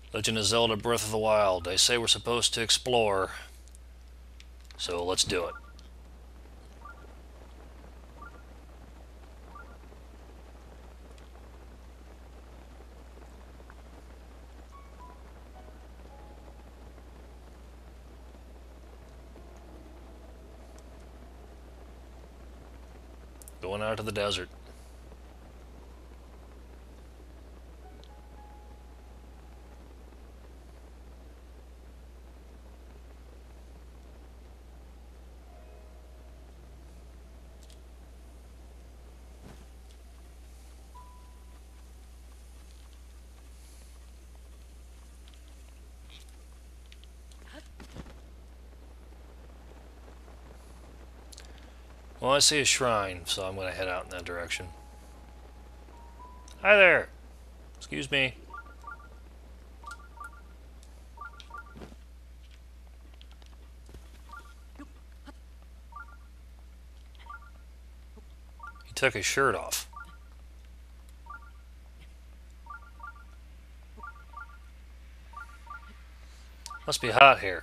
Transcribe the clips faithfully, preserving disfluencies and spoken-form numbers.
Legend of Zelda Breath of the Wild. They say we're supposed to explore. So let's do it. Going out to the desert. Well, I see a shrine, so I'm going to head out in that direction. Hi there! Excuse me. He took his shirt off. Must be hot here.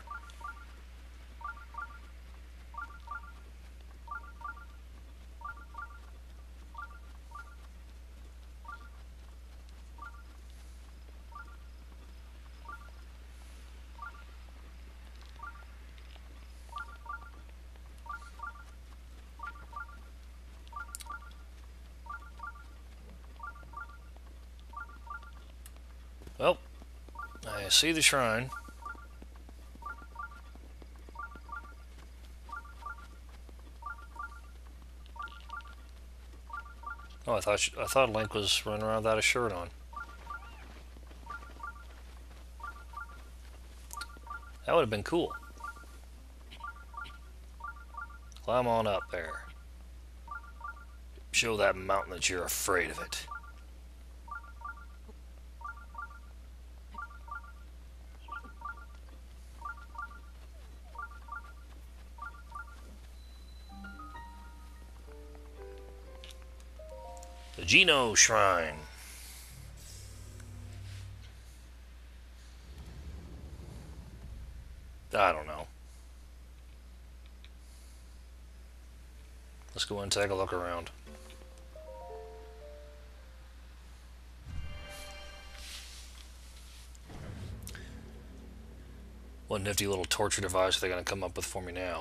Well, I see the shrine. Oh, I thought I thought Link was running around without a shirt on. That would have been cool. Climb on up there. Show that mountain that you're afraid of it. The Geno Shrine. I don't know. Let's go and take a look around. What nifty little torture device are they going to come up with for me now?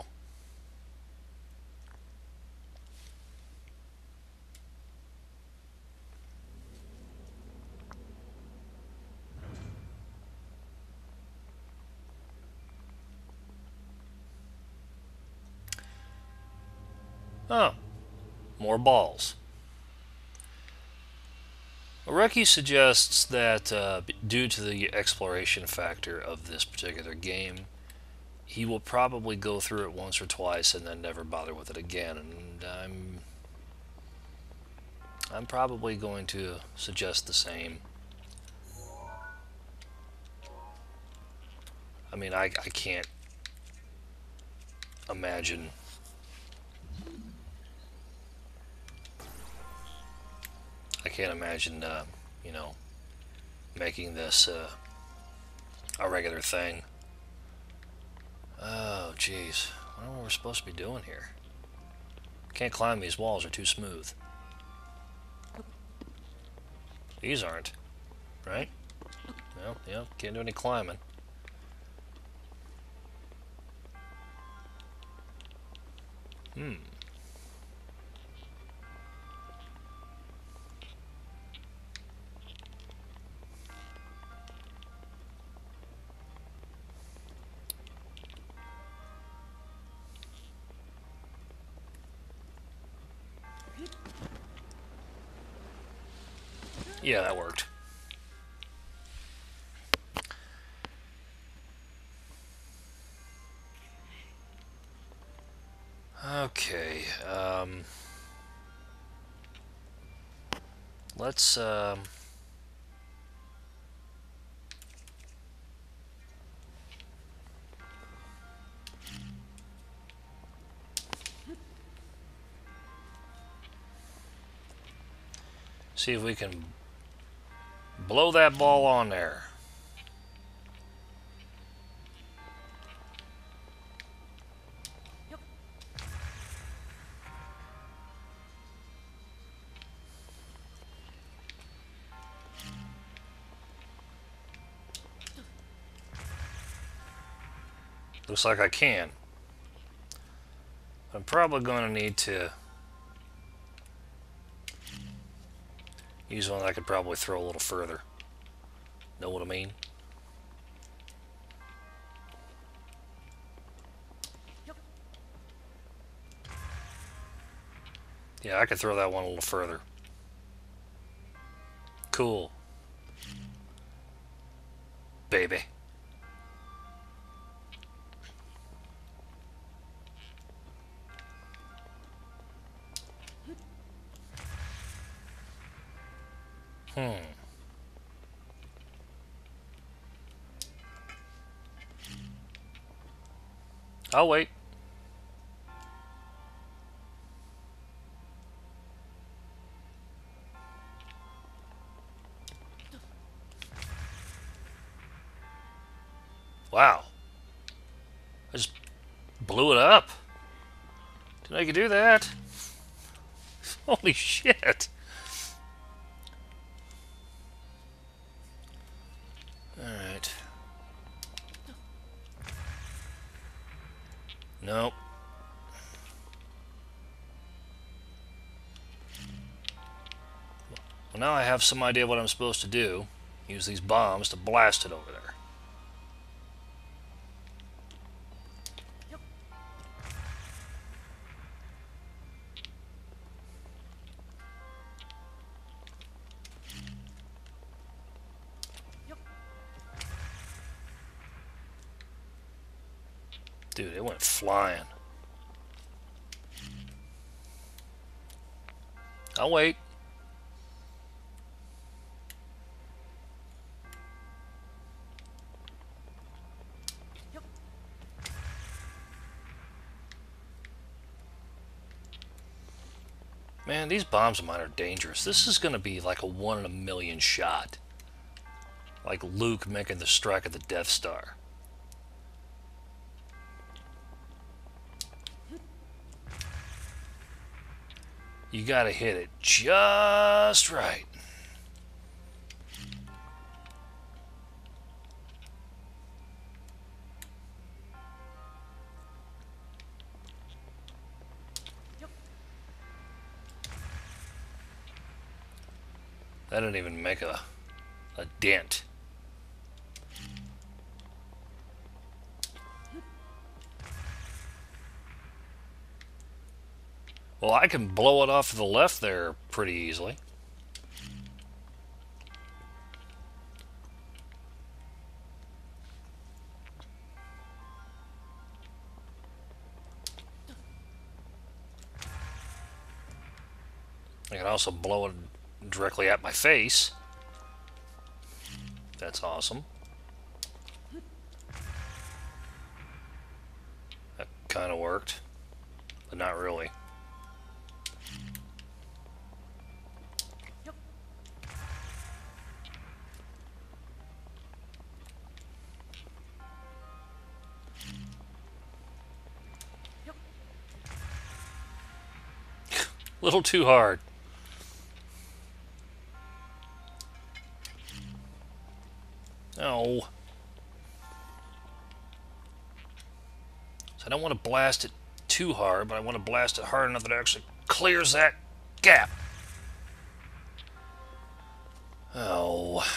Oh, more balls. Reki suggests that uh, due to the exploration factor of this particular game, he will probably go through it once or twice and then never bother with it again. And I'm, I'm probably going to suggest the same. I mean, I, I can't imagine I can't imagine, uh, you know, making this uh, a regular thing. Oh, jeez. I don't know what we're supposed to be doing here. Can't climb these walls, they're too smooth. These aren't, right? Well, yeah, can't do any climbing. Hmm. Yeah, that worked. Okay, um... let's, um... see if we can blow that ball on there. Looks like I can. I'm probably going to need to use one that I could probably throw a little further. Know what I mean? Yeah, I could throw that one a little further. Cool. Baby. Hmm. I'll wait. Wow. I just blew it up. Didn't I could do that? Holy shit. Alright. Nope. Well, now I have some idea what I'm supposed to do. Use these bombs to blast it over there. Dude, it went flying. I'll wait. Man, these bombs of mine are dangerous. This is going to be like a one in a million shot. Like Luke making the strike at the Death Star. You gotta hit it just right. That didn't even make a, a dent. Well, I can blow it off to the left there pretty easily. I can also blow it directly at my face. That's awesome. That kind of worked, but not really. A little too hard. Oh. So I don't want to blast it too hard, but I want to blast it hard enough that it actually clears that gap. Oh.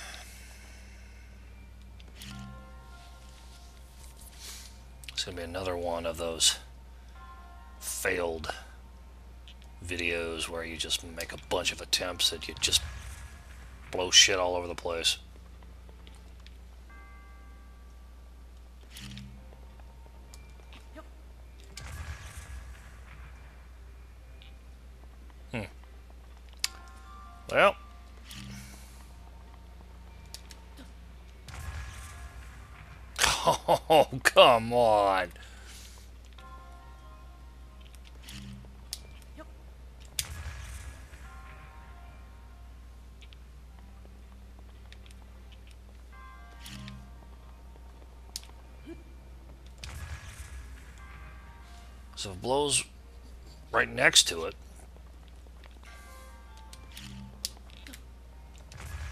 It's going to be another one of those failed videos where you just make a bunch of attempts that you just blow shit all over the place. Hmm. Well. Oh, come on. So if it blows right next to it,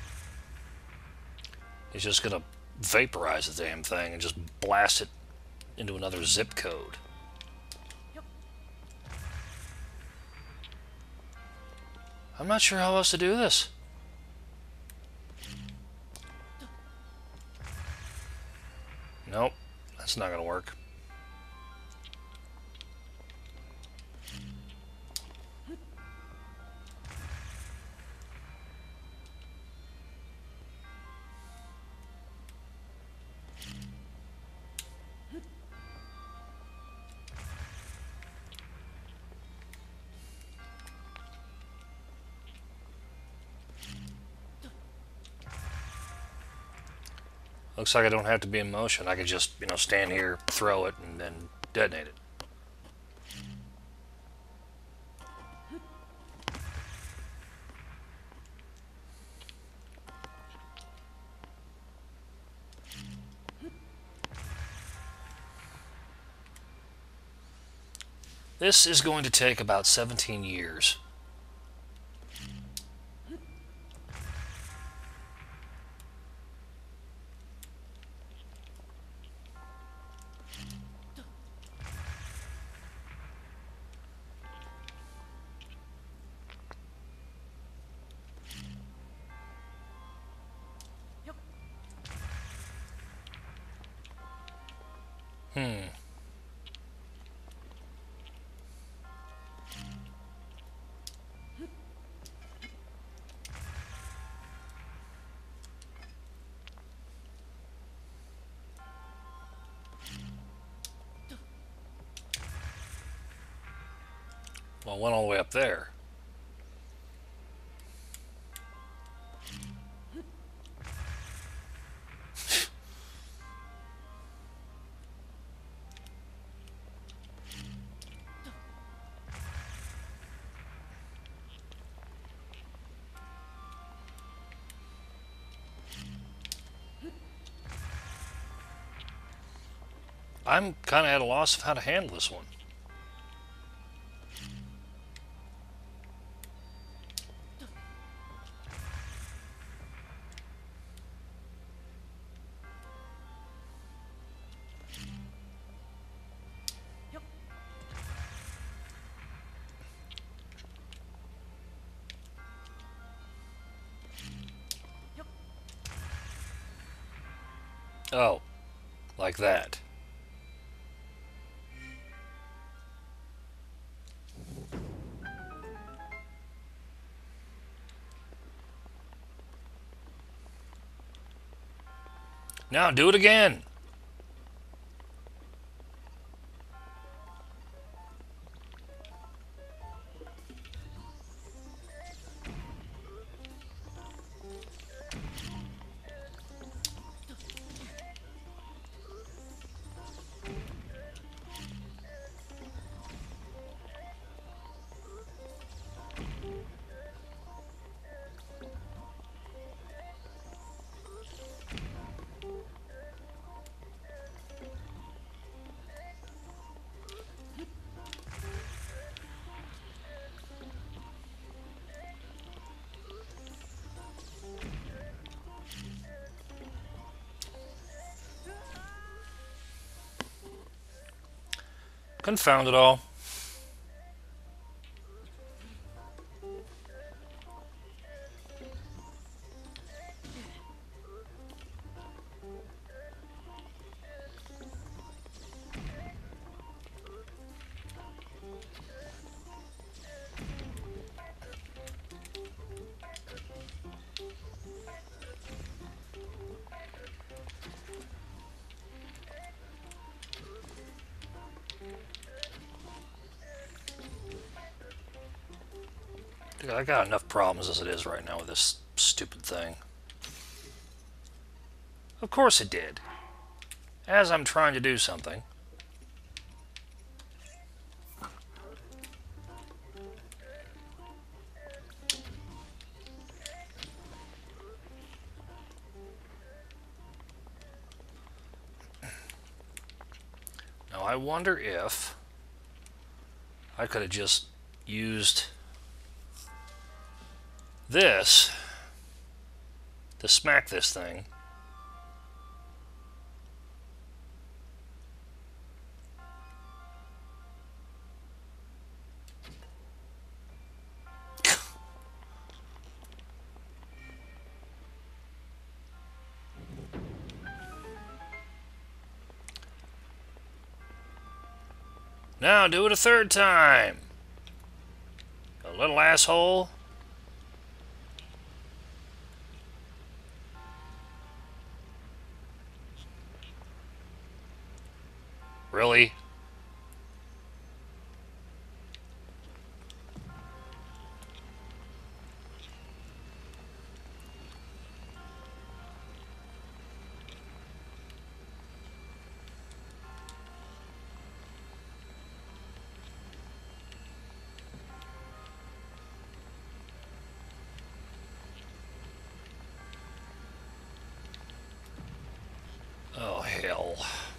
it's just going to vaporize the damn thing and just blast it into another zip code. I'm not sure how else to do this. Nope, that's not gonna work. Looks like I don't have to be in motion. I could just, you know, stand here, throw it, and then detonate it. This is going to take about seventeen years. Hmm. Well, it went all the way up there. I'm kind of at a loss of how to handle this one. Oh, like that. Now do it again. Confound it all. Dude, I got enough problems as it is right now with this stupid thing. Of course it did. As I'm trying to do something. Now I wonder if I could have just used this to smack this thing. Now do it a third time. A little asshole. Really? Oh, hell.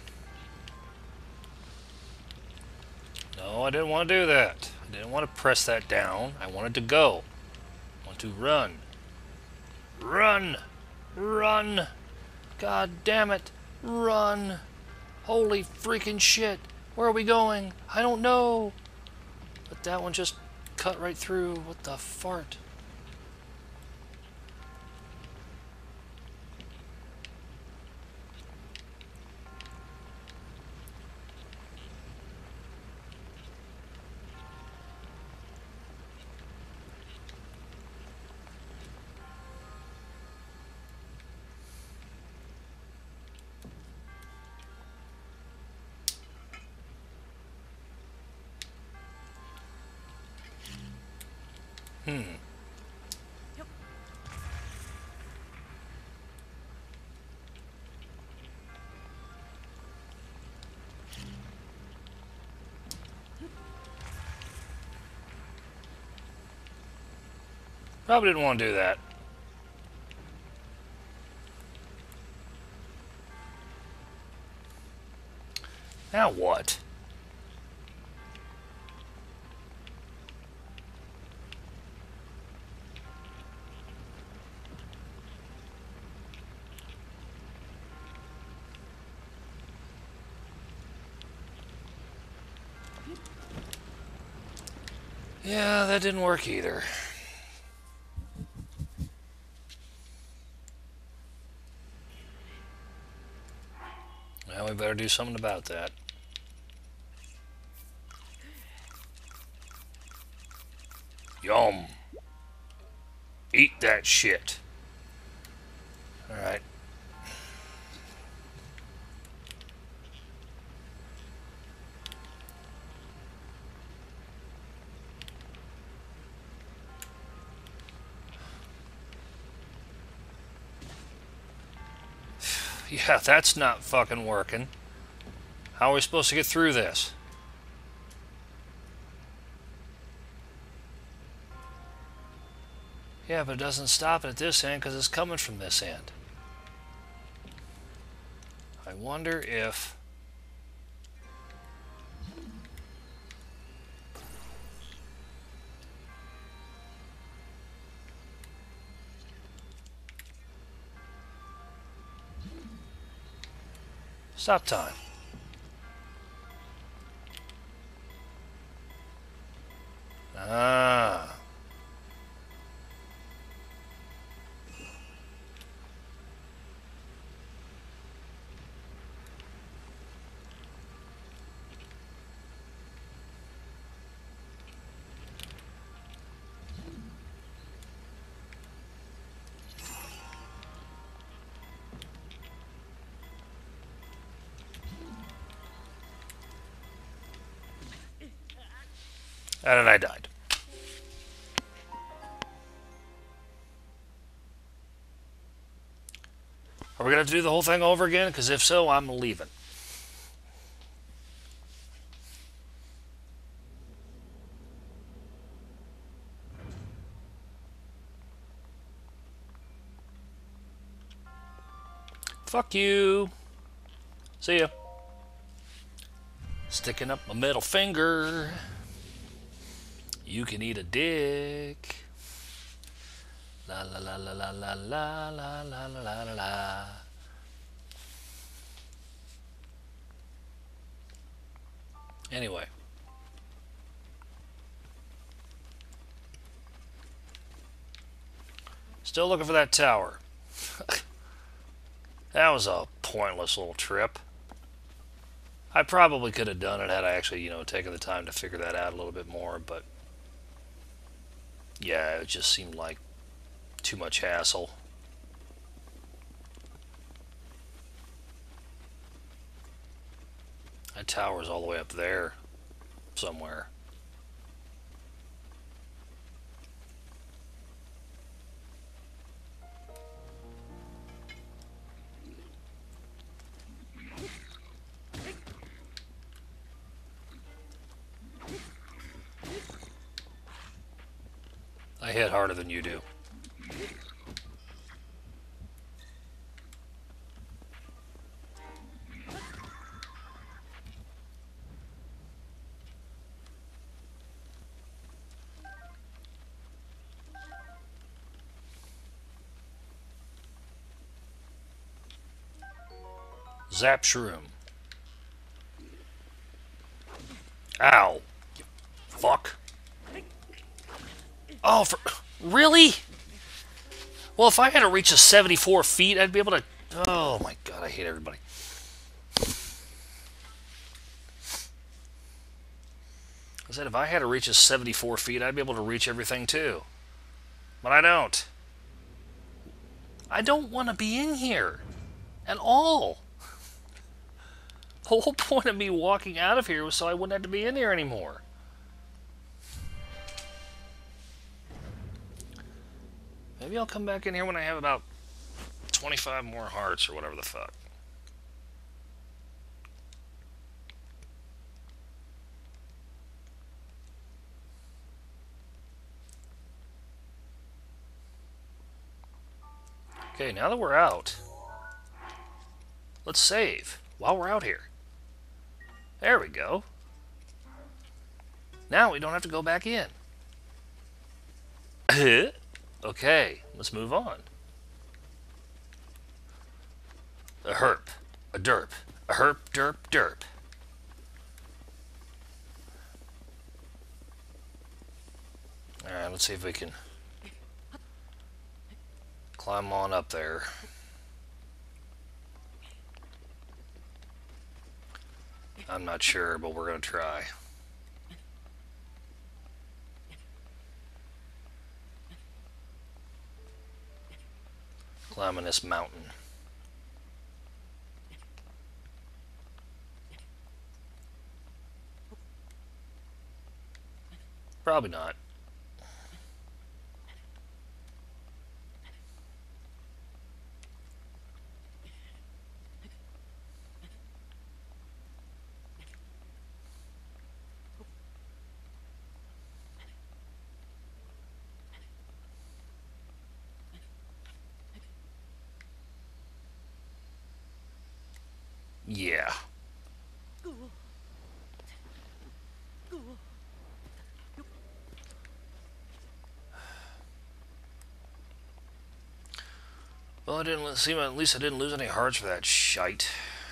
No, I didn't want to do that. I didn't want to press that down. I wanted to go. I want to run. Run! Run! God damn it! Run! Holy freaking shit! Where are we going? I don't know! But that one just cut right through. What the fart? Hmm. Probably didn't want to do that. Now what? Yeah, that didn't work either. Well, we better do something about that. Yum. Eat that shit. Alright. Yeah, that's not fucking working. How are we supposed to get through this? Yeah, but it doesn't stop at this end because it's coming from this end. I wonder if... Stop time. Ah. And then I died. Are we going to have to do the whole thing over again? Because if so, I'm leaving. Fuck you. See ya. Sticking up my middle finger. You can eat a dick. La la la la la la la la la la la la. Anyway. Still looking for that tower. That was a pointless little trip. I probably could have done it had I actually, you know, taken the time to figure that out a little bit more, but yeah, it just seemed like too much hassle. That tower's all the way up there somewhere. I hit harder than you do. Zap shroom. Ow. Fuck. Oh, for, really? Well, if I had to reach a seventy-four feet, I'd be able to... Oh my god, I hate everybody. I said if I had to reach a seventy-four feet, I'd be able to reach everything too. But I don't. I don't want to be in here. At all. The whole point of me walking out of here was so I wouldn't have to be in here anymore. Maybe I'll come back in here when I have about twenty-five more hearts or whatever the fuck. Okay, now that we're out, let's save while we're out here. There we go. Now we don't have to go back in. Okay, let's move on. A herp, a derp, a herp, derp, derp. Alright, let's see if we can climb on up there. I'm not sure, but we're going to try. Climbing this mountain. Probably not. Yeah. Well, I didn't seem at least I didn't lose any hearts for that shite.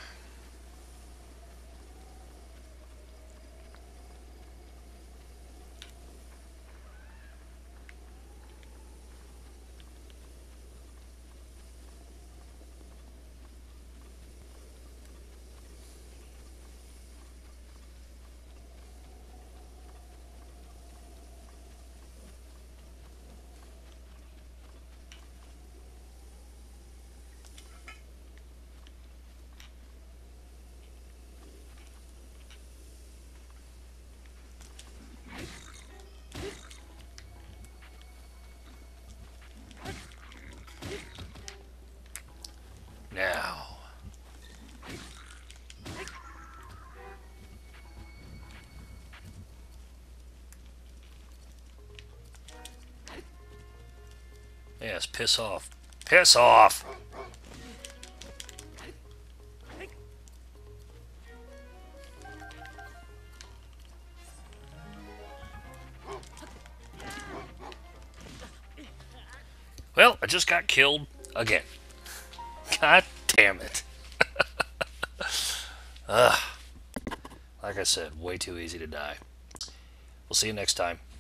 Now. Yes, piss off. Piss off! Well, I just got killed again. God damn it. Ugh. Like I said, way too easy to die. We'll see you next time.